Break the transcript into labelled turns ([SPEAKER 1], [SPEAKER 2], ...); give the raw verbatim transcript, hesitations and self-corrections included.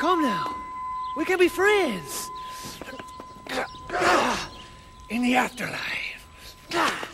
[SPEAKER 1] Come now. We can be friends. In the afterlife.